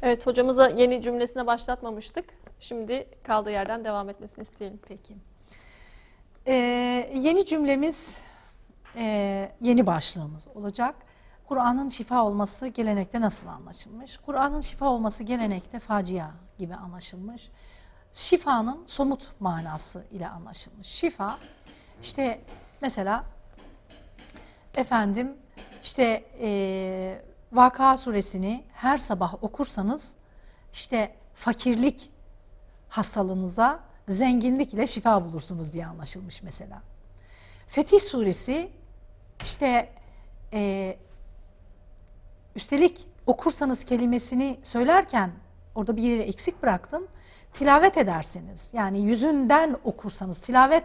Evet, hocamıza yeni cümlesine başlatmamıştık. Şimdi kaldığı yerden devam etmesini isteyelim. Peki. Yeni cümlemiz, yeni başlığımız olacak. Kur'an'ın şifa olması gelenekte nasıl anlaşılmış? Kur'an'ın şifa olması gelenekte facia gibi anlaşılmış. Şifanın somut manası ile anlaşılmış. Şifa, işte mesela efendim, işte Vakıa suresini her sabah okursanız işte fakirlik hastalığınıza zenginlik ile şifa bulursunuz diye anlaşılmış mesela. Fetih suresi işte üstelik okursanız kelimesini söylerken orada bir yeri eksik bıraktım. Tilavet ederseniz, yani yüzünden okursanız, tilavet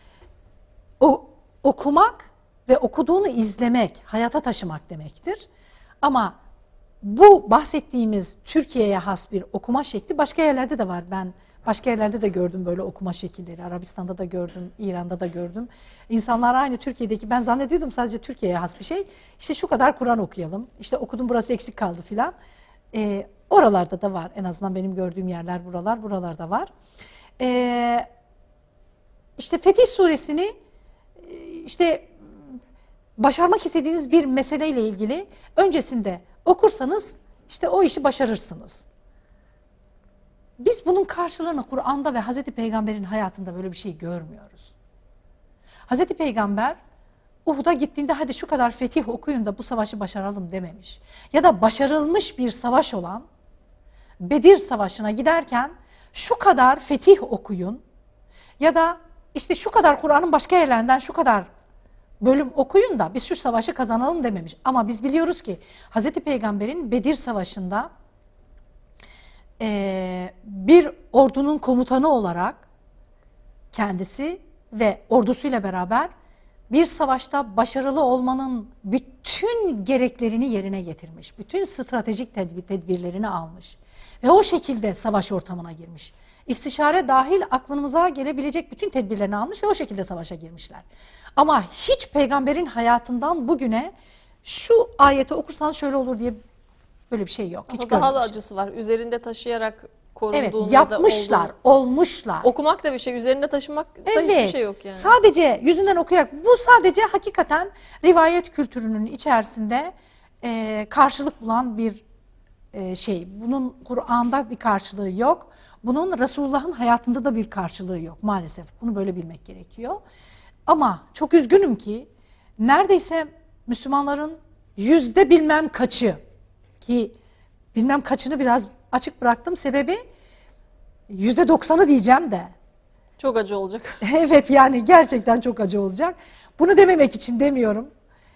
okumak ve okuduğunu izlemek, hayata taşımak demektir. Ama bu bahsettiğimiz Türkiye'ye has bir okuma şekli başka yerlerde de var. Ben başka yerlerde de gördüm böyle okuma şekilleri. Arabistan'da da gördüm, İran'da da gördüm. İnsanlar aynı Türkiye'deki, ben zannediyordum sadece Türkiye'ye has bir şey. İşte şu kadar Kur'an okuyalım, işte okudum burası eksik kaldı filan. Oralarda da var, en azından benim gördüğüm yerler buralarda var. İşte Fetih suresini işte başarmak istediğiniz bir meseleyle ilgili öncesinde okursanız işte o işi başarırsınız. Biz bunun karşılığını Kur'an'da ve Hazreti Peygamber'in hayatında böyle bir şey görmüyoruz. Hazreti Peygamber Uhud'a gittiğinde hadi şu kadar fetih okuyun da bu savaşı başaralım dememiş. Ya da başarılmış bir savaş olan Bedir Savaşı'na giderken şu kadar fetih okuyun ya da işte şu kadar Kur'an'ın başka yerlerinden şu kadar bölüm okuyun da biz şu savaşı kazanalım dememiş. Ama biz biliyoruz ki Hazreti Peygamber'in Bedir Savaşı'nda bir ordunun komutanı olarak kendisi ve ordusuyla beraber bir savaşta başarılı olmanın bütün gereklerini yerine getirmiş. Bütün stratejik tedbirlerini almış. Ve o şekilde savaş ortamına girmiş. İstişare dahil aklımıza gelebilecek bütün tedbirlerini almış ve o şekilde savaşa girmişler. Ama hiç peygamberin hayatından bugüne şu ayeti okursanız şöyle olur diye böyle bir şey yok. Hiç daha da acısı var. Üzerinde taşıyarak korunduğunda evet, yapmışlar, da olmuşlar. Okumak da bir şey, üzerinde taşımak da evet, hiçbir şey yok yani. Sadece yüzünden okuyarak, bu sadece hakikaten rivayet kültürünün içerisinde karşılık bulan bir şey. Bunun Kur'an'da bir karşılığı yok. Bunun Resulullah'ın hayatında da bir karşılığı yok maalesef. Bunu böyle bilmek gerekiyor. Ama çok üzgünüm ki neredeyse Müslümanların bilmem kaçı, ki bilmem kaçını biraz açık bıraktım, sebebi %90'ı diyeceğim de. Çok acı olacak. Evet, yani gerçekten çok acı olacak. Bunu dememek için demiyorum.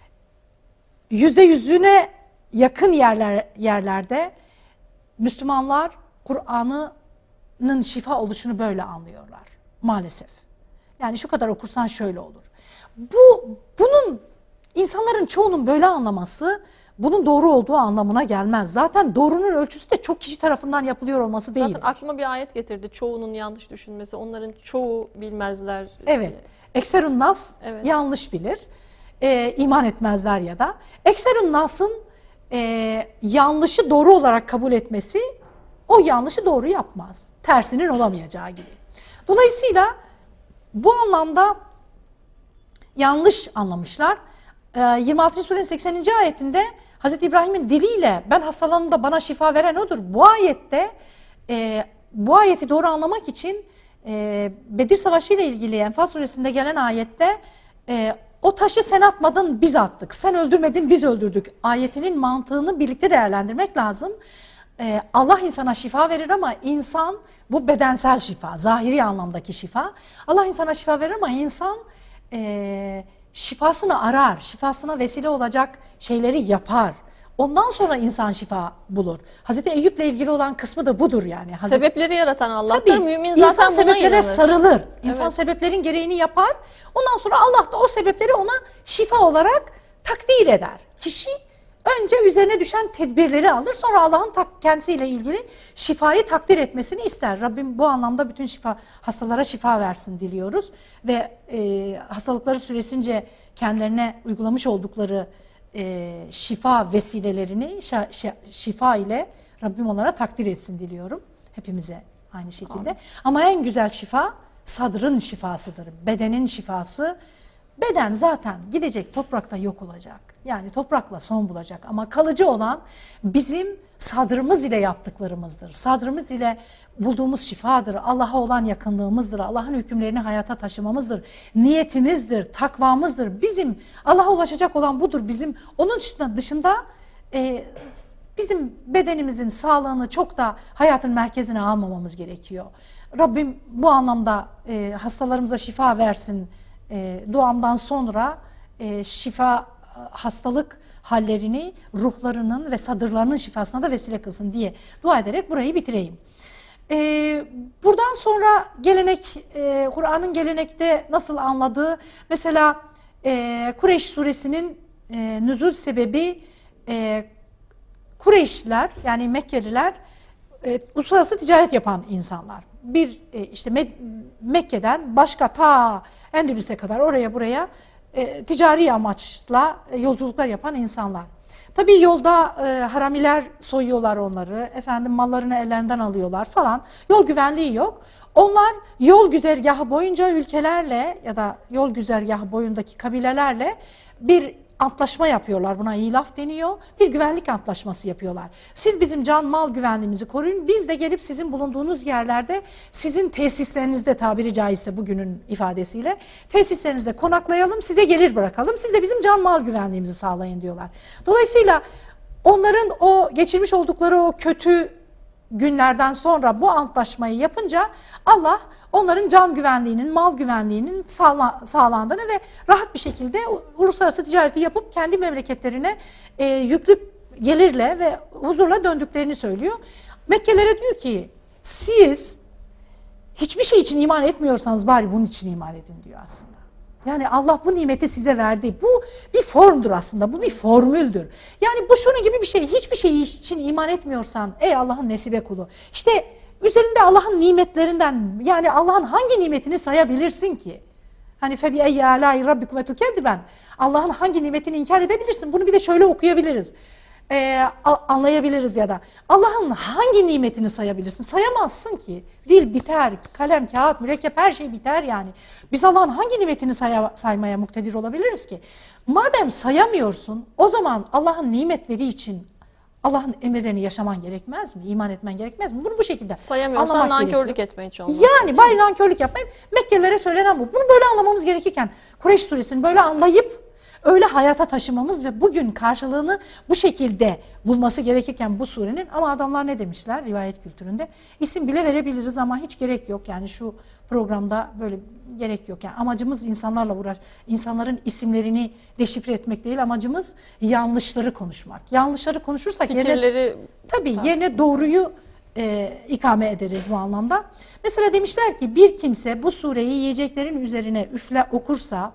%100'üne yakın yerlerde Müslümanlar Kur'an'ın şifa oluşunu böyle anlıyorlar maalesef. Yani şu kadar okursan şöyle olur. Bunun insanların çoğunun böyle anlaması bunun doğru olduğu anlamına gelmez. Zaten doğrunun ölçüsü de çok kişi tarafından yapılıyor olması değil. Zaten aklıma bir ayet getirdi. Çoğunun yanlış düşünmesi. Onların çoğu bilmezler. Evet. Ekserun nas evet, yanlış bilir. İman etmezler ya da. Ekserun nas'ın yanlışı doğru olarak kabul etmesi o yanlışı doğru yapmaz. Tersinin olamayacağı gibi. Dolayısıyla bu anlamda yanlış anlamışlar. 26. surenin 80. ayetinde Hazreti İbrahim'in diliyle ben hastalanımda bana şifa veren odur. Bu ayette bu ayeti doğru anlamak için Bedir Savaşı ile ilgili Enfal suresinde gelen ayette o taşı sen atmadın biz attık, sen öldürmedin biz öldürdük ayetinin mantığını birlikte değerlendirmek lazım. Allah insana şifa verir ama insan, bu bedensel şifa, zahiri anlamdaki şifa. Allah insana şifa verir ama insan şifasını arar, şifasına vesile olacak şeyleri yapar. Ondan sonra insan şifa bulur. Hazreti Eyüp'le ilgili olan kısmı da budur yani. Sebepleri yaratan Allah'tır. Tabii, mümin zaten insan buna sebeplere inanır. sarılır. İnsan evet, sebeplerin gereğini yapar. Ondan sonra Allah da o sebepleri ona şifa olarak takdir eder. Kişi önce üzerine düşen tedbirleri alır. Sonra Allah'ın kendisiyle ilgili şifayı takdir etmesini ister. Rabbim bu anlamda bütün hastalara şifa versin diliyoruz. Ve hastalıkları süresince kendilerine uygulamış oldukları şifa vesilelerini şifa ile Rabbim onlara takdir etsin diliyorum. Hepimize aynı şekilde. Amin. Ama en güzel şifa sadrın şifasıdır. Bedenin şifası. Beden zaten gidecek, toprakta yok olacak. Yani toprakla son bulacak. Ama kalıcı olan bizim sadrımız ile yaptıklarımızdır. Sadrımız ile bulduğumuz şifadır. Allah'a olan yakınlığımızdır. Allah'ın hükümlerini hayata taşımamızdır. Niyetimizdir, takvamızdır. Bizim Allah'a ulaşacak olan budur. Bizim onun dışında bizim bedenimizin sağlığını çok da hayatın merkezine almamamız gerekiyor. Rabbim bu anlamda hastalarımıza şifa versin. Duamdan sonra şifa, hastalık hallerini ruhlarının ve sadırlarının şifasına da vesile kılsın diye dua ederek burayı bitireyim. Buradan sonra gelenek, Kur'an'ın gelenekte nasıl anladığı, mesela Kureyş suresinin nüzul sebebi, Kureyşliler yani Mekkeliler uluslararası ticaret yapan insanlar. İşte Mekke'den başka ta Endülüs'e kadar oraya buraya ticari amaçla yolculuklar yapan insanlar. Tabii yolda haramiler soyuyorlar onları, mallarını ellerinden alıyorlar falan. Yol güvenliği yok. Onlar yol güzergahı boyunca ülkelerle ya da yol güzergahı boyundaki kabilelerle bir antlaşma yapıyorlar. Buna ilaf deniyor. Bir güvenlik antlaşması yapıyorlar. Siz bizim can mal güvenliğimizi koruyun. Biz de gelip sizin bulunduğunuz yerlerde, sizin tesislerinizde, tabiri caizse bugünün ifadesiyle, tesislerinizde konaklayalım, size gelir bırakalım. Siz de bizim can mal güvenliğimizi sağlayın diyorlar. Dolayısıyla onların o geçirmiş oldukları o kötü günlerden sonra bu antlaşmayı yapınca Allah onların can güvenliğinin, mal güvenliğinin sağlandığını ve rahat bir şekilde uluslararası ticareti yapıp kendi memleketlerine yüklü gelirle ve huzurla döndüklerini söylüyor. Mekkelilere diyor ki siz hiçbir şey için iman etmiyorsanız bari bunun için iman edin diyor aslında. Yani Allah bu nimeti size verdi. Bu bir formdur aslında. Bu bir formüldür. Yani bu şunun gibi bir şey. Hiçbir şey için iman etmiyorsan ey Allah'ın nesibe kulu. İşte üzerinde Allah'ın nimetlerinden, yani Allah'ın hangi nimetini sayabilirsin ki? Hani febi eyyi alâi rabbikume tukezziben. Allah'ın hangi nimetini inkar edebilirsin? Bunu bir de şöyle okuyabiliriz. Anlayabiliriz ya da Allah'ın hangi nimetini sayabilirsin? Sayamazsın ki. Dil biter, kalem, kağıt, mürekkep her şey biter yani. Biz Allah'ın hangi nimetini saymaya muktedir olabiliriz ki? Madem sayamıyorsun, o zaman Allah'ın nimetleri için Allah'ın emirlerini yaşaman gerekmez mi? İman etmen gerekmez mi? Bunu bu şekilde sayamıyorsan nankörlük etmeye hiç olmaz. Yani bari nankörlük yapmayın. Mekkelilere söylenen bu. Bunu böyle anlamamız gerekirken Kureyş suresini böyle anlayıp öyle hayata taşımamız ve bugün karşılığını bu şekilde bulması gerekirken bu surenin, ama adamlar ne demişler rivayet kültüründe? İsim bile verebiliriz ama hiç gerek yok. Yani şu programda böyle gerek yok. Yani amacımız insanlarla insanların isimlerini deşifre etmek değil. Amacımız yanlışları konuşmak. Yanlışları konuşursak yerine doğruyu ikame ederiz bu anlamda. Mesela demişler ki bir kimse bu sureyi yiyeceklerin üzerine okursa,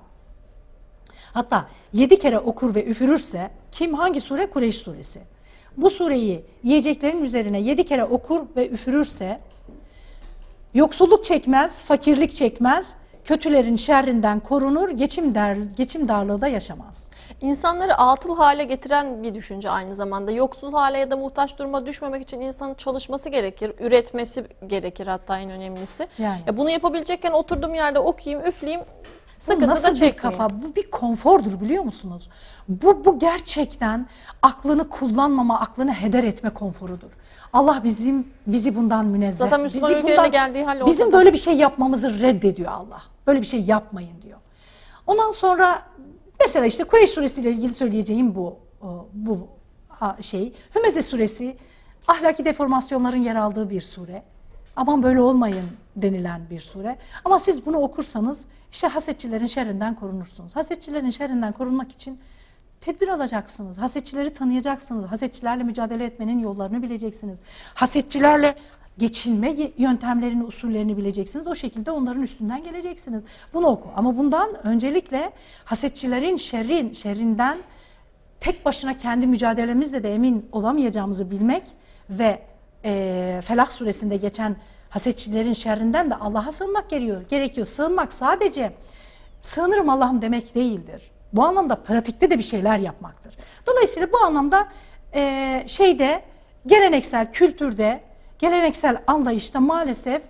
hatta 7 kere okur ve üfürürse, hangi sure? Kureyş suresi. Bu sureyi yiyeceklerin üzerine 7 kere okur ve üfürürse yoksulluk çekmez, fakirlik çekmez, kötülerin şerrinden korunur, geçim darlığı da yaşamaz. İnsanları atıl hale getiren bir düşünce aynı zamanda. Yoksul hale ya da muhtaç duruma düşmemek için insanın çalışması gerekir, üretmesi gerekir hatta en önemlisi. Yani. Bunu yapabilecekken oturduğum yerde okuyayım, üfleyeyim, sıkıntı da çekmeyeyim. Nasıl bir kafa? Bu bir konfordur biliyor musunuz? Bu gerçekten aklını kullanmama, aklını heder etme konforudur. Allah bizi bundan münezzeh. Zaten Müslüman ülkelerine geldiği hal bizim ortada. böyle bir şey yapmamızı reddediyor Allah. Böyle bir şey yapmayın diyor. Ondan sonra mesela işte Kureyş suresi ile ilgili söyleyeceğim bu şey. Hümeze suresi ahlaki deformasyonların yer aldığı bir sure. Aman böyle olmayın denilen bir sure. Ama siz bunu okursanız işte hasetçilerin şerrinden korunursunuz. Hasetçilerin şerrinden korunmak için tedbir alacaksınız. Hasetçileri tanıyacaksınız. Hasetçilerle mücadele etmenin yollarını bileceksiniz. Hasetçilerle geçinme yöntemlerini, usullerini bileceksiniz. O şekilde onların üstünden geleceksiniz. Bunu oku. Ama bundan öncelikle hasetçilerin şerrinden tek başına kendi mücadelemizle de emin olamayacağımızı bilmek ve Felah suresinde geçen hasetçilerin şerrinden de Allah'a sığınmak gerekiyor. Sığınmak sadece sığınırım Allah'ım demek değildir. Bu anlamda pratikte de bir şeyler yapmaktır. Dolayısıyla bu anlamda geleneksel kültürde, geleneksel anlayışta maalesef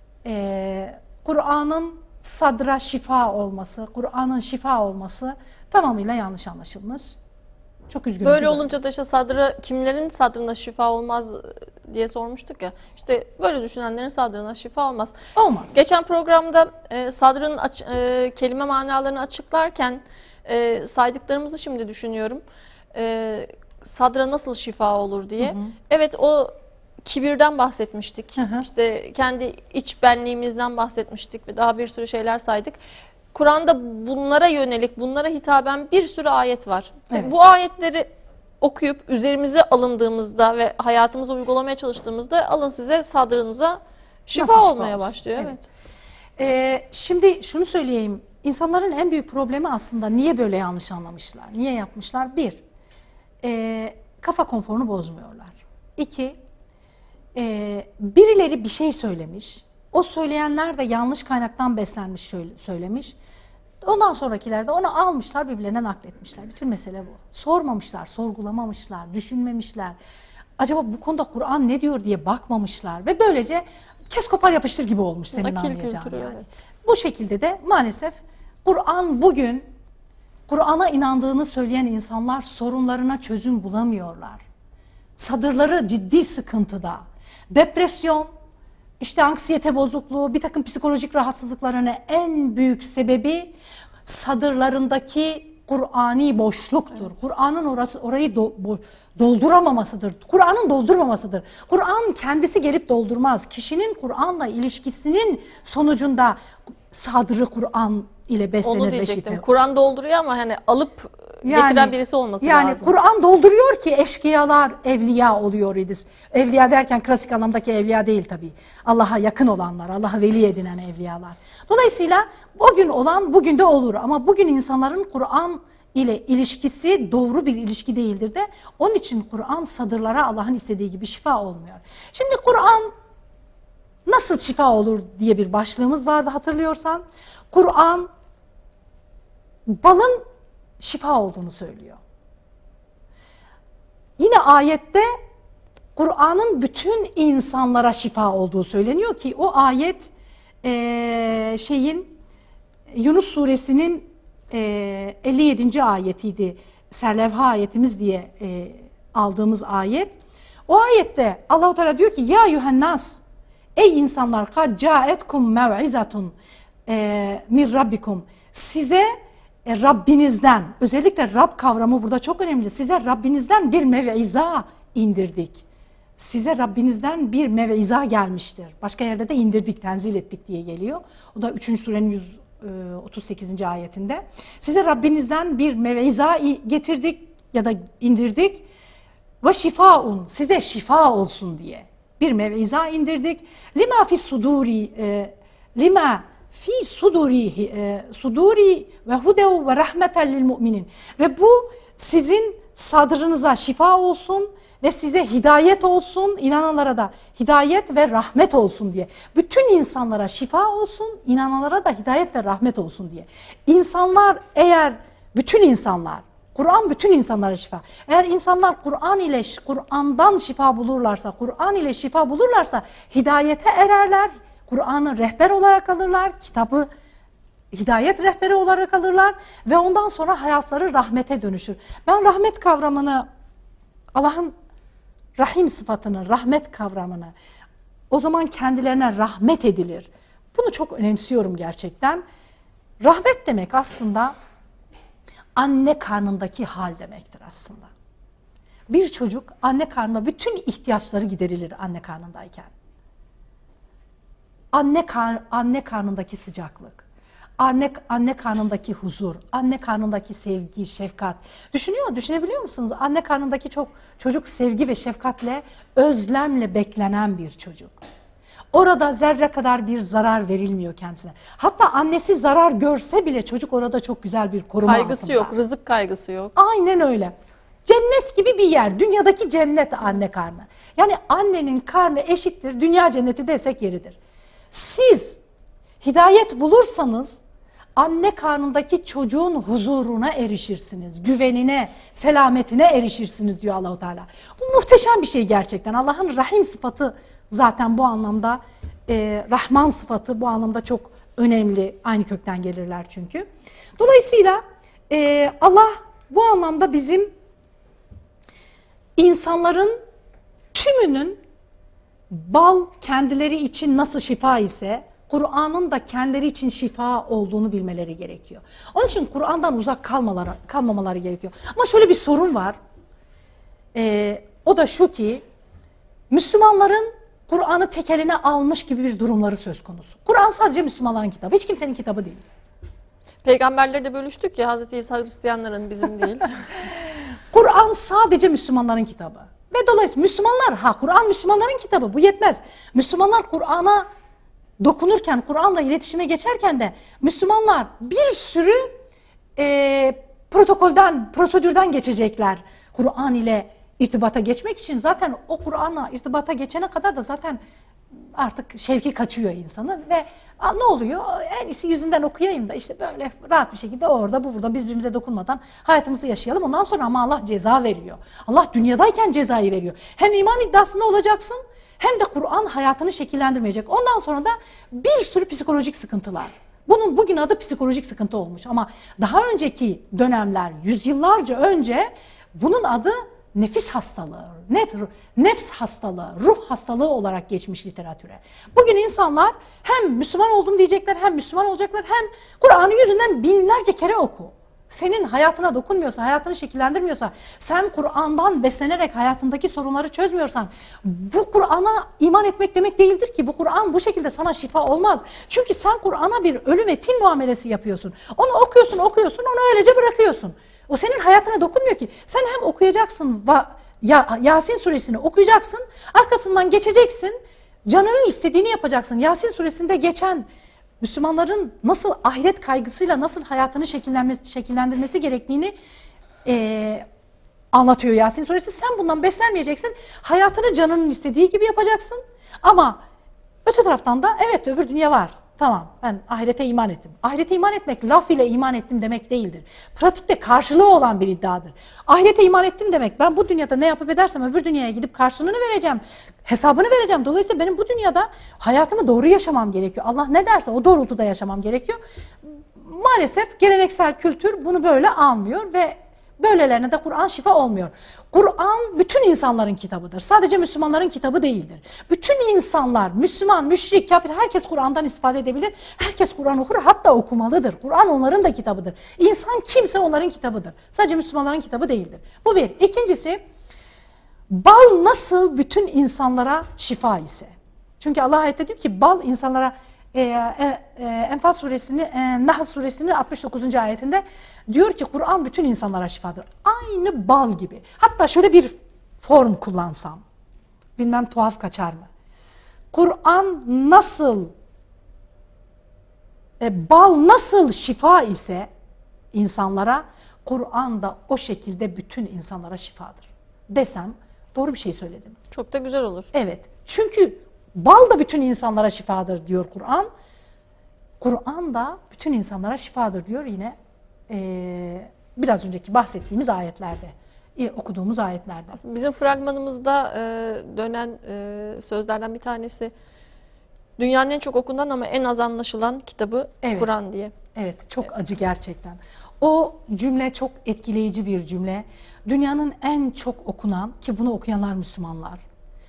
Kur'an'ın sadra şifa olması, Kur'an'ın şifa olması tamamıyla yanlış anlaşılmış. Çok üzgünüm. Böyle olunca da işte kimlerin sadrına şifa olmaz diye sormuştuk ya. İşte böyle düşünenlerin sadrına şifa olmaz. Olmaz. Geçen programda sadrın kelime manalarını açıklarken saydıklarımızı şimdi düşünüyorum. Sadra nasıl şifa olur diye. Evet, o kibirden bahsetmiştik. İşte kendi iç benliğimizden bahsetmiştik ve daha bir sürü şeyler saydık. Kur'an'da bunlara yönelik, bunlara hitaben bir sürü ayet var. Evet. Bu ayetleri okuyup üzerimize alındığımızda ve hayatımıza uygulamaya çalıştığımızda alın size sadrınıza şifa olmaya başlıyor. Evet. Şimdi şunu söyleyeyim. İnsanların en büyük problemi aslında niye böyle yanlış anlamışlar? Niye yapmışlar? Bir, kafa konforunu bozmuyorlar. İki, birileri bir şey söylemiş. O söyleyenler de yanlış kaynaktan beslenmiş söylemiş. Ondan sonrakiler de onu almışlar, birbirlerine nakletmişler. Bütün mesele bu. Sormamışlar, sorgulamamışlar, düşünmemişler. Acaba bu konuda Kur'an ne diyor diye bakmamışlar. Ve böylece kes kopar yapıştır gibi olmuş senin anlayacağın yani. Evet. Bu şekilde de maalesef Kur'an bugün, Kur'an'a inandığını söyleyen insanlar sorunlarına çözüm bulamıyorlar. Sadırları ciddi sıkıntıda. Depresyon, İşte anksiyete bozukluğu, bir takım psikolojik rahatsızlıklarının en büyük sebebi sadırlarındaki Kur'ani boşluktur. Evet. Kur'an'ın orayı dolduramamasıdır. Kur'an'ın doldurmamasıdır. Kur'an kendisi gelip doldurmaz. Kişinin Kur'an'la ilişkisinin sonucunda sadrı Kur'an ile beslenir. Onu diyecektim. Kur'an dolduruyor ama hani alıp getiren birisi olması lazım. Yani Kur'an dolduruyor ki eşkıyalar evliya oluyor idi. Evliya derken klasik anlamdaki evliya değil tabii. Allah'a yakın olanlar, Allah'a veli edinen evliyalar. Dolayısıyla o gün olan bugün de olur ama bugün insanların Kur'an ile ilişkisi doğru bir ilişki değildir de onun için Kur'an sadırlara Allah'ın istediği gibi şifa olmuyor. Şimdi Kur'an nasıl şifa olur diye bir başlığımız vardı hatırlıyorsan. Kur'an balın şifa olduğunu söylüyor. Yine ayette Kur'an'ın bütün insanlara şifa olduğu söyleniyor ki o ayet Yunus suresinin 57. ayetiydi. Serlevha ayetimiz diye aldığımız ayet. O ayette Allah-u Teala diyor ki ya yuhennas, ey insanlar, kad caetkum mev'izatun min rabbikum, size Rabbinizden, özellikle Rab kavramı burada çok önemli. Size Rabbinizden bir mev'iza indirdik. Size Rabbinizden bir mev'iza gelmiştir. Başka yerde de indirdik, tenzil ettik diye geliyor. O da 3. surenin 138. ayetinde. Size Rabbinizden bir mev'iza getirdik ya da indirdik. Ve şifaun, size şifa olsun diye bir mev'iza indirdik. Lima fi suduri, lima fi suduri ve hudev ve rahmeten lil müminin. Ve bu sizin sadrınıza şifa olsun ve size hidayet olsun, inananlara da hidayet ve rahmet olsun diye. Bütün insanlara şifa olsun, inananlara da hidayet ve rahmet olsun diye. İnsanlar eğer, bütün insanlar, Kur'an bütün insanlara şifa. Eğer insanlar Kur'an'dan şifa bulurlarsa, Kur'an ile şifa bulurlarsa hidayete ererler. Kur'an'ı rehber olarak alırlar, kitabı hidayet rehberi olarak alırlar ve ondan sonra hayatları rahmete dönüşür. Ben rahmet kavramını, Allah'ın rahim sıfatını, rahmet kavramını, o zaman kendilerine rahmet edilir. Bunu çok önemsiyorum gerçekten. Rahmet demek aslında anne karnındaki hal demektir aslında. Bir çocuk anne karnında bütün ihtiyaçları giderilir anne karnındayken. Anne karnındaki sıcaklık, anne karnındaki huzur, anne karnındaki sevgi, şefkat. Düşünebiliyor musunuz? Anne karnındaki çocuk sevgi ve şefkatle, özlemle beklenen bir çocuk. Orada zerre kadar bir zarar verilmiyor kendisine. Hatta annesi zarar görse bile çocuk orada çok güzel bir koruma altında. Kaygısı yok, rızık kaygısı yok. Aynen öyle. Cennet gibi bir yer. Dünyadaki cennet anne karnı. Yani annenin karnı eşittir, dünya cenneti desek yeridir. Siz hidayet bulursanız anne karnındaki çocuğun huzuruna erişirsiniz, güvenine, selametine erişirsiniz diyor Allah-u Teala. Bu muhteşem bir şey gerçekten. Allah'ın Rahim sıfatı zaten bu anlamda, Rahman sıfatı bu anlamda çok önemli. Aynı kökten gelirler çünkü. Dolayısıyla Allah bu anlamda bizim insanların tümünün bal kendileri için nasıl şifa ise Kur'an'ın da kendileri için şifa olduğunu bilmeleri gerekiyor. Onun için Kur'an'dan uzak kalmamaları gerekiyor. Ama şöyle bir sorun var. O da şu ki Müslümanların Kur'an'ı tek eline almış gibi bir durumları söz konusu. Kur'an sadece Müslümanların kitabı. Hiç kimsenin kitabı değil. Peygamberleri de bölüştük ya, Hazreti İsa Hristiyanların, bizim değil. Kur'an sadece Müslümanların kitabı. Ve dolayısıyla Müslümanlar, Kur'an Müslümanların kitabı, bu yetmez. Müslümanlar Kur'an'a dokunurken, Kur'an'la iletişime geçerken de Müslümanlar bir sürü prosedürden geçecekler Kur'an ile irtibata geçmek için. Zaten o Kur'an'la irtibata geçene kadar da zaten artık şevki kaçıyor insanın ve ne oluyor? En iyisi yüzünden okuyayım da işte böyle rahat bir şekilde orada bu burada birbirimize dokunmadan hayatımızı yaşayalım. Ondan sonra ama Allah ceza veriyor. Allah dünyadayken cezayı veriyor. Hem iman iddiasında olacaksın hem de Kur'an hayatını şekillendirmeyecek. Ondan sonra da bir sürü psikolojik sıkıntılar. Bunun bugün adı psikolojik sıkıntı olmuş ama daha önceki dönemler, yüzyıllarca önce bunun adı nefis hastalığı, nefs hastalığı, ruh hastalığı olarak geçmiş literatüre. Bugün insanlar hem Müslüman oldum diyecekler, hem Müslüman olacaklar, hem Kur'an'ı yüzünden binlerce kere oku. Senin hayatına dokunmuyorsa, hayatını şekillendirmiyorsa, sen Kur'an'dan beslenerek hayatındaki sorunları çözmüyorsan, bu Kur'an'a iman etmek demek değildir ki. Bu Kur'an bu şekilde sana şifa olmaz. Çünkü sen Kur'an'a bir ölü metin muamelesi yapıyorsun. Onu okuyorsun, onu öylece bırakıyorsun. O senin hayatına dokunmuyor ki. Sen hem okuyacaksın, Yasin suresini okuyacaksın, arkasından geçeceksin, canının istediğini yapacaksın. Yasin suresinde geçen Müslümanların nasıl ahiret kaygısıyla nasıl hayatını şekillendirmesi gerektiğini anlatıyor Yasin suresi. Sen bundan beslenmeyeceksin, hayatını canının istediği gibi yapacaksın. Ama öte taraftan da evet, öbür dünya var. Tamam, ben ahirete iman ettim. Ahirete iman etmek laf ile iman ettim demek değildir. Pratikte karşılığı olan bir iddiadır. Ahirete iman ettim demek, ben bu dünyada ne yapıp edersem öbür dünyaya gidip karşılığını vereceğim, hesabını vereceğim. Dolayısıyla benim bu dünyada hayatımı doğru yaşamam gerekiyor. Allah ne derse o doğrultuda yaşamam gerekiyor. Maalesef geleneksel kültür bunu böyle almıyor ve böylelerine de Kur'an şifa olmuyor. Kur'an bütün insanların kitabıdır. Sadece Müslümanların kitabı değildir. Bütün insanlar, Müslüman, müşrik, kafir, herkes Kur'an'dan istifade edebilir. Herkes Kur'an okur, hatta okumalıdır. Kur'an onların da kitabıdır. İnsan kimse onların kitabıdır. Sadece Müslümanların kitabı değildir. Bu bir. İkincisi, bal nasıl bütün insanlara şifa ise. Çünkü Allah ayette diyor ki bal insanlara, Enfal suresinin, Nahl suresinin 69. ayetinde diyor ki Kur'an bütün insanlara şifadır. Aynı bal gibi. Hatta şöyle bir form kullansam, bilmem tuhaf kaçar mı? Kur'an nasıl, bal nasıl şifa ise insanlara, Kur'an da o şekilde bütün insanlara şifadır desem doğru bir şey söyledim. Çok da güzel olur. Evet. Çünkü bal da bütün insanlara şifadır diyor Kur'an. Kur'an da bütün insanlara şifadır diyor yine biraz önceki bahsettiğimiz ayetlerde, okuduğumuz ayetlerde. Aslında bizim fragmanımızda dönen sözlerden bir tanesi, dünyanın en çok okunan ama en az anlaşılan kitabı Kur'an diye. Evet, çok acı gerçekten. O cümle çok etkileyici bir cümle. Dünyanın en çok okunan, ki bunu okuyanlar Müslümanlar,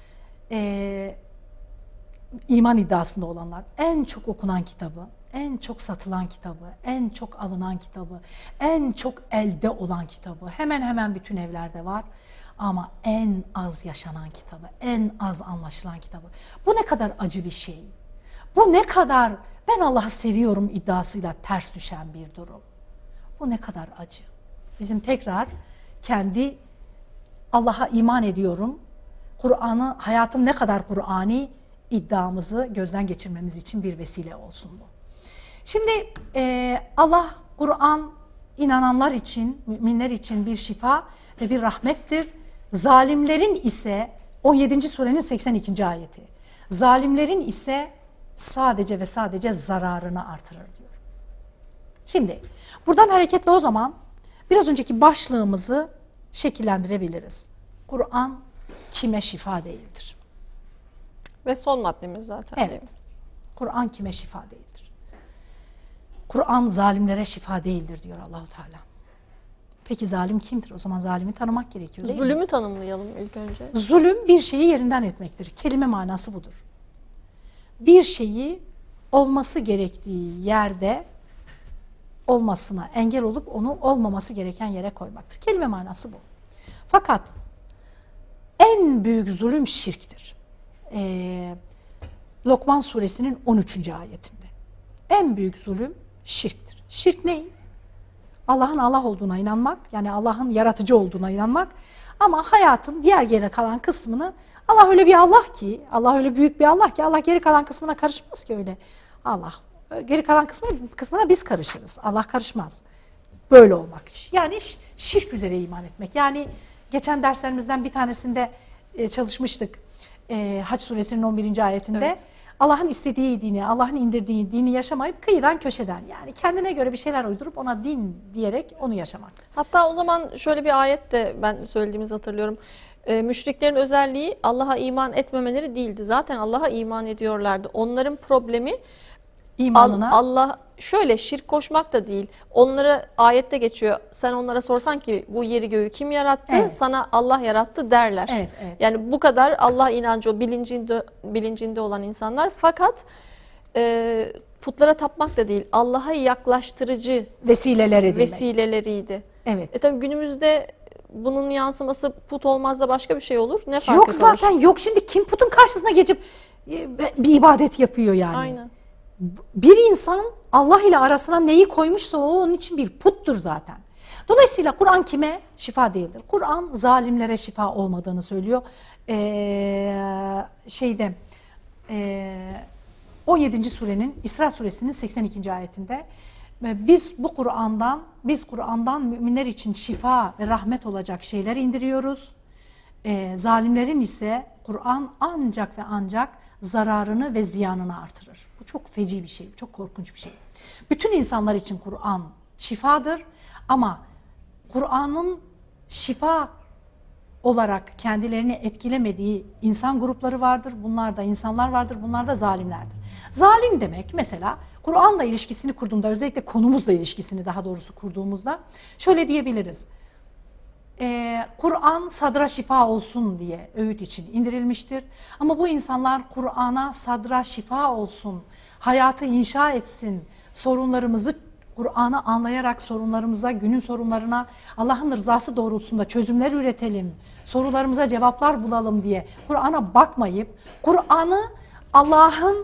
iman iddiasında olanlar, en çok okunan kitabı, en çok satılan kitabı, en çok alınan kitabı, en çok elde olan kitabı, hemen hemen bütün evlerde var ama en az yaşanan kitabı, en az anlaşılan kitabı. Bu ne kadar acı bir şey. Bu ne kadar ben Allah'ı seviyorum iddiasıyla ters düşen bir durum. Bu ne kadar acı. Bizim tekrar kendi Allah'a iman ediyorum, Kur'an'ı, hayatım ne kadar Kur'ani iddiamızı gözden geçirmemiz için bir vesile olsun bu. Şimdi Allah, Kur'an inananlar için, müminler için bir şifa ve bir rahmettir. Zalimlerin ise 17. surenin 82. ayeti. Zalimlerin ise sadece ve sadece zararını artırır diyor. Şimdi buradan hareketle o zaman biraz önceki başlığımızı şekillendirebiliriz. Kur'an kime şifa değildir? Ve son maddemiz zaten. Evet. Kur'an kime şifa değildir? Kur'an zalimlere şifa değildir diyor Allahu Teala. Peki zalim kimdir? O zaman zalimi tanımak gerekiyor değil mi? Zulümü tanımlayalım ilk önce. Zulüm bir şeyi yerinden etmektir. Kelime manası budur. Bir şeyi olması gerektiği yerde olmasına engel olup onu olmaması gereken yere koymaktır. Kelime manası bu. Fakat en büyük zulüm şirktir. Lokman suresinin 13. ayetinde. En büyük zulüm şirktir. Şirk ne? Allah'ın Allah olduğuna inanmak, yani Allah'ın yaratıcı olduğuna inanmak ama hayatın diğer geri kalan kısmını Allah öyle bir Allah ki, Allah öyle büyük bir Allah ki Allah geri kalan kısmına karışmaz ki öyle. Allah geri kalan kısmına biz karışırız. Allah karışmaz. Böyle olmak. Yani şirk üzere iman etmek. Yani geçen derslerimizden bir tanesinde çalışmıştık. Hac suresinin 11. ayetinde. Evet. Allah'ın istediği dini, Allah'ın indirdiği dini yaşamayıp kıyıdan köşeden, yani kendine göre bir şeyler uydurup ona din diyerek onu yaşamaktır. Hatta o zaman şöyle bir ayet de ben söylediğimizi hatırlıyorum. Müşriklerin özelliği Allah'a iman etmemeleri değildi. Zaten Allah'a iman ediyorlardı. Onların problemi İmanına. Allah şöyle şirk koşmak da değil. Onlara ayette geçiyor. Sen onlara sorsan ki bu yeri göğü kim yarattı? Evet. Sana Allah yarattı derler. Evet, evet. Yani bu kadar Allah inancı o bilincinde olan insanlar. Fakat putlara tapmak da değil. Allah'a yaklaştırıcı vesileleriydi. Evet. Tabii günümüzde bunun yansıması put olmaz da başka bir şey olur. Ne fark yok eder? Zaten yok. Şimdi kim putun karşısına geçip bir ibadet yapıyor yani? Aynen. Bir insan Allah ile arasına neyi koymuşsa o onun için bir puttur zaten. Dolayısıyla Kur'an kime şifa değildir? Kur'an zalimlere şifa olmadığını söylüyor. 17. surenin İsra suresinin 82. ayetinde biz Kur'an'dan müminler için şifa ve rahmet olacak şeyler indiriyoruz. Zalimlerin ise Kur'an ancak ve ancak zararını ve ziyanını artırır. Bu çok feci bir şey, çok korkunç bir şey. Bütün insanlar için Kur'an şifadır ama Kur'an'ın şifa olarak kendilerini etkilemediği insan grupları vardır. Bunlar da insanlar vardır, bunlar da zalimlerdir. Zalim demek mesela Kur'an'la ilişkisini kurduğumda, özellikle konumuzla ilişkisini daha doğrusu kurduğumuzda şöyle diyebiliriz. Kur'an sadra şifa olsun diye öğüt için indirilmiştir. Ama bu insanlar Kur'an'a sadra şifa olsun, hayatı inşa etsin, sorunlarımızı Kur'an'ı anlayarak sorunlarımıza, günün sorunlarına Allah'ın rızası doğrultusunda çözümler üretelim, sorularımıza cevaplar bulalım diye Kur'an'a bakmayıp Kur'an'ı Allah'ın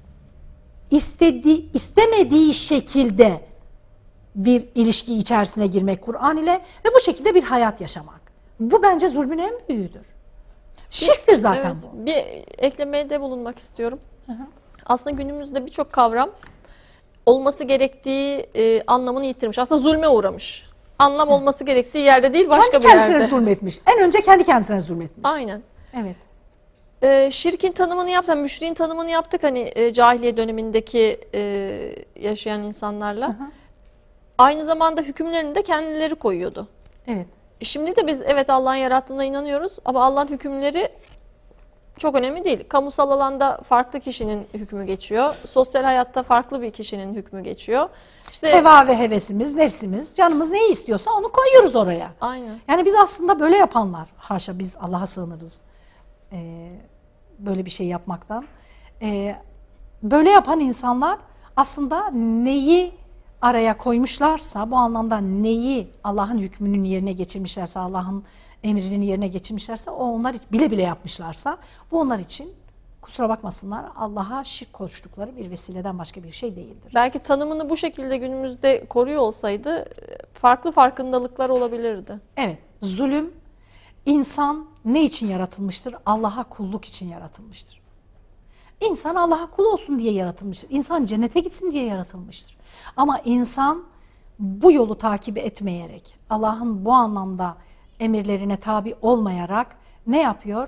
istemediği şekilde bir ilişki içerisine girmek Kur'an ile ve bu şekilde bir hayat yaşamak. Bu bence zulmün en büyüğüdür. Şirktir zaten evet, bu. Bir eklemede bulunmak istiyorum. Hı. Aslında günümüzde birçok kavram olması gerektiği anlamını yitirmiş. Aslında zulme uğramış. Anlam olması gerektiği yerde değil, başka bir yerde. Kendi kendisine zulmetmiş. En önce kendi kendisine zulmetmiş. Aynen. Evet. Şirkin tanımını yaptık, müşriğin tanımını yaptık hani cahiliye dönemindeki yaşayan insanlarla. Hı. Aynı zamanda hükümlerini de kendileri koyuyordu. Evet. Şimdi de biz evet Allah'ın yarattığına inanıyoruz ama Allah'ın hükümleri çok önemli değil. Kamusal alanda farklı kişinin hükmü geçiyor. Sosyal hayatta farklı bir kişinin hükmü geçiyor. İşte heva ve hevesimiz, nefsimiz, canımız neyi istiyorsa onu koyuyoruz oraya. Aynen. Yani biz aslında böyle yapanlar, haşa biz Allah'a sığınırız böyle bir şey yapmaktan. Böyle yapan insanlar aslında neyi araya koymuşlarsa, bu anlamda neyi Allah'ın hükmünün yerine geçirmişlerse, Allah'ın emrinin yerine geçirmişlerse, o onlar bile bile yapmışlarsa, bu onlar için kusura bakmasınlar Allah'a şirk koştukları bir vesileden başka bir şey değildir. Belki tanımını bu şekilde günümüzde koruyor olsaydı farklı farkındalıklar olabilirdi. Evet, zulüm, insan ne için yaratılmıştır? Allah'a kulluk için yaratılmıştır. İnsan Allah'a kul olsun diye yaratılmıştır. İnsan cennete gitsin diye yaratılmıştır. Ama insan bu yolu takip etmeyerek, Allah'ın bu anlamda emirlerine tabi olmayarak ne yapıyor?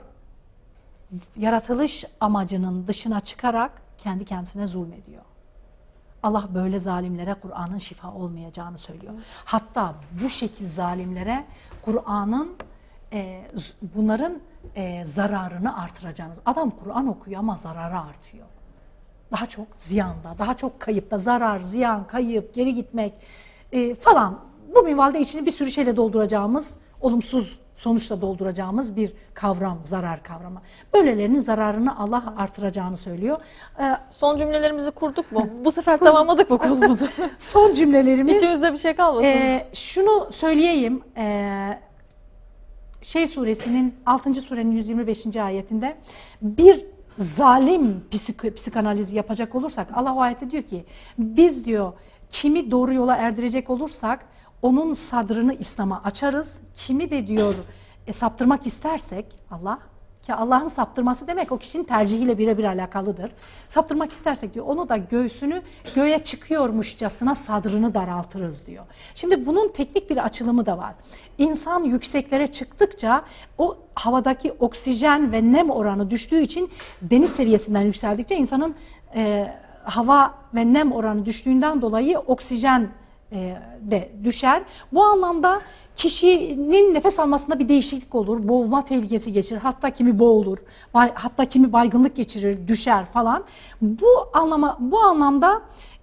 Yaratılış amacının dışına çıkarak kendi kendisine zulmediyor. Allah böyle zalimlere Kur'an'ın şifa olmayacağını söylüyor. Hatta bu şekil zalimlere Kur'an'ın bunların zararını artıracağını. Adam Kur'an okuyor ama zararı artıyor. Daha çok ziyanda, daha çok kayıpta, zarar, ziyan, kayıp, geri gitmek falan. Bu minvalde içini bir sürü şeyle dolduracağımız, olumsuz sonuçla dolduracağımız bir kavram, zarar kavramı. Böylelerinin zararını Allah artıracağını söylüyor. Son cümlelerimizi kurduk mu? Bu sefer tamamladık mı konumuzu? Son cümlelerimiz... İçimizde bir şey kalmasın. Şunu söyleyeyim, suresinin 6. surenin 125. ayetinde bir zalim psikanalizi yapacak olursak Allah o ayette diyor ki biz diyor kimi doğru yola erdirecek olursak onun sadrını İslam'a açarız. Kimi de diyor saptırmak istersek Allah ki Allah'ın saptırması demek o kişinin tercihiyle birebir alakalıdır. Saptırmak istersek diyor onu da göğsünü göğe çıkıyormuşçasına sadrını daraltırız diyor. Şimdi bunun teknik bir açılımı da var. İnsan yükseklere çıktıkça o havadaki oksijen ve nem oranı düştüğü için deniz seviyesinden yükseldikçe insanın hava ve nem oranı düştüğünden dolayı oksijen de düşer. Bu anlamda kişinin nefes almasında bir değişiklik olur. Boğulma tehlikesi geçirir. Hatta kimi boğulur. Hatta kimi baygınlık geçirir, düşer falan. Bu anlamda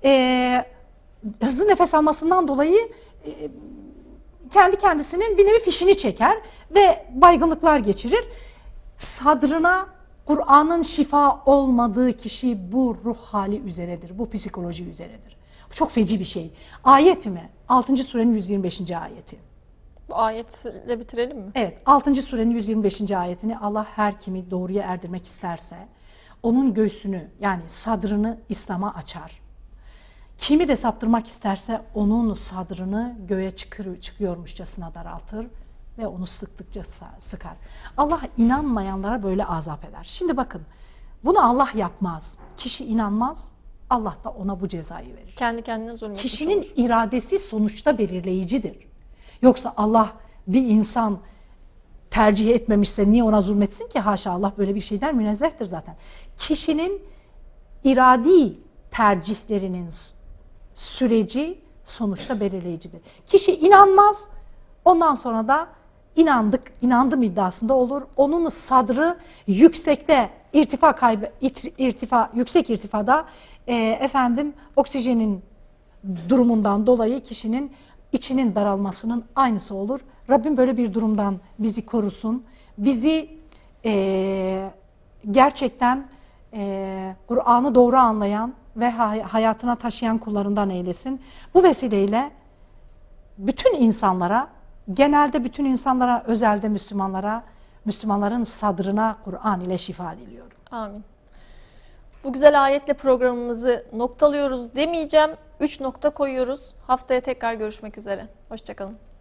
hızlı nefes almasından dolayı kendi kendisinin bir nevi fişini çeker ve baygınlıklar geçirir. Sadrına Kur'an'ın şifa olmadığı kişi bu ruh hali üzeredir. Bu psikoloji üzeredir. Bu çok feci bir şey. Ayet mi? 6. surenin 125. ayeti. Bu ayetle bitirelim mi? Evet. 6. surenin 125. ayetini Allah her kimi doğruya erdirmek isterse onun göğsünü yani sadrını İslam'a açar. Kimi de saptırmak isterse onun sadrını göğe çıkıyormuşçasına daraltır ve onu sıktıkça sıkar. Allah inanmayanlara böyle azap eder. Şimdi bakın bunu Allah yapmaz. Kişi inanmaz. Allah da ona bu cezayı verir. Kendi kendine zulmetmiş Kişinin olur. iradesi sonuçta belirleyicidir. Yoksa Allah bir insan tercih etmemişse niye ona zulmetsin ki? Haşa, Allah böyle bir şeyden münezzehtir zaten. Kişinin iradi tercihlerinin süreci sonuçta belirleyicidir. Kişi inanmaz, ondan sonra da inandım iddiasında olur. Onun sadrı yüksekte, yüksek irtifada oksijenin durumundan dolayı kişinin içinin daralmasının aynısı olur. Rabbim böyle bir durumdan bizi korusun. Bizi gerçekten Kur'an'ı doğru anlayan ve hayatına taşıyan kullarından eylesin. Bu vesileyle bütün insanlara, genelde bütün insanlara, özelde Müslümanların sadrına Kur'an ile şifa diliyorum. Amin. Bu güzel ayetle programımızı noktalıyoruz demeyeceğim. 3 nokta koyuyoruz. Haftaya tekrar görüşmek üzere. Hoşça kalın.